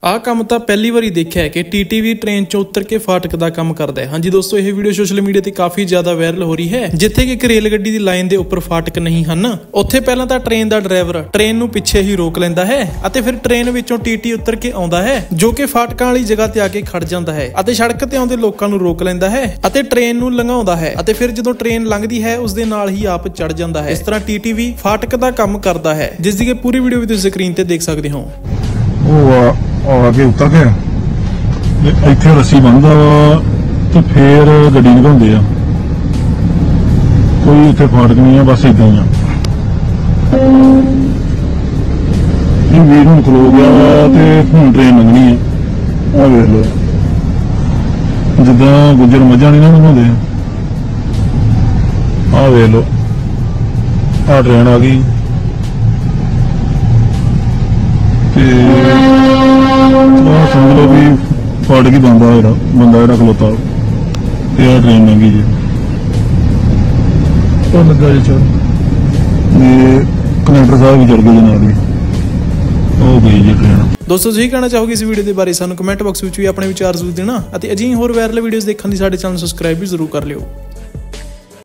ਆਹ ਕੰਮ ਤਾਂ ਪਹਿਲੀ ਵਾਰੀ ਦੇਖਿਆ ਕਿ ਟੀਟੀਵੀ ट्रेन ਚੋਂ ਉਤਰ ਕੇ ਫਾਟਕ ਦਾ ਕੰਮ ਕਰਦਾ ਹੈ। ਹਾਂਜੀ ਦੋਸਤੋ, ਇਹ ਵੀਡੀਓ ਸੋਸ਼ਲ ਮੀਡੀਆ ਤੇ ਕਾਫੀ ਜ਼ਿਆਦਾ ਵਾਇਰਲ ਹੋ ਰਹੀ ਹੈ। ਜਿੱਥੇ ਕਿ ਇੱਕ ਰੇਲ ਗੱਡੀ ਦੀ ਲਾਈਨ ਦੇ ਉੱਪਰ ਫਾਟਕ ਨਹੀਂ ਹਨ, ਉੱਥੇ ਪਹਿਲਾਂ ਤਾਂ ट्रेन ਦਾ ਡਰਾਈਵਰ ट्रेन ਨੂੰ ਪਿੱਛੇ ਹੀ ਰੋਕ ਲੈਂਦਾ ਹੈ ਅਤੇ ਫਿਰ ट्रेन ਵਿੱਚੋਂ ਟੀਟੀ ਉਤਰ ਕੇ ਆਉਂਦਾ ਹੈ, ਜੋ ਕਿ ਫਾਟਕਾਂ ਵਾਲੀ ਜਗ੍ਹਾ ਤੇ ਆ ਕੇ ਖੜ ਜਾਂਦਾ ਹੈ ਅਤੇ ਸੜਕ ਤੇ ਆਉਂਦੇ ਲੋਕਾਂ ਨੂੰ ਰੋਕ ਲੈਂਦਾ ਹੈ ਅਤੇ ट्रेन ਨੂੰ ਲੰਘਾਉਂਦਾ ਹੈ ਅਤੇ ਫਿਰ ਜਦੋਂ ट्रेन ਲੰਘਦੀ ਹੈ ਉਸ ਦੇ ਨਾਲ ਹੀ ਆਪ ਚੜ ਜਾਂਦਾ ਹੈ। ਇਸ ਤਰ੍ਹਾਂ ਟੀਟੀਵੀ ਫਾਟਕ ਦਾ ਕੰਮ ਕਰਦਾ ਹੈ, ਜਿਸ ਦੀ ਪੂਰੀ ਵੀਡੀਓ ਵੀ ਤੁਸੀਂ ਸਕਰੀਨ ਤੇ ਦੇਖ ਸਕਦੇ ਹੋ। आगे उतर के इत्थे रस्सी बंदा तो फिर गड्डी निकालते हैं। कोई इत्थे फाटक नहीं है, बस इदा ही वीर हूं खलो गया तो हूं ट्रेन लंघनी है। आ वेख लो जिदा गुजर मझा नहीं ना लंघाते, आ वेख लो आ ट्रेन आ गई समझ लो भी फाटक ही बंदा बंदा खलोता ट्रेन लंघी जी लगा जी। चल कनेक्टर साहब भी चढ़ गए जी, नाल हो गई जी ट्रेन। ਦੋਸਤੋ ਤੁਸੀਂ ਕਹਿਣਾ ਚਾਹੋਗੇ ਇਸ ਵੀਡੀਓ ਦੇ ਬਾਰੇ, ਸਾਨੂੰ ਕਮੈਂਟ ਬਾਕਸ ਵਿੱਚ ਵੀ ਆਪਣੇ ਵਿਚਾਰ ਜ਼ਰੂਰ ਦੇਣਾ ਅਤੇ ਅਜਿਹੀ ਹੋਰ ਵਾਇਰਲ ਵੀਡੀਓਜ਼ ਦੇਖਣ ਲਈ ਸਾਡੇ ਚੈਨਲ ਨੂੰ ਸਬਸਕ੍ਰਾਈਬ ਵੀ ਜ਼ਰੂਰ ਕਰ ਲਿਓ।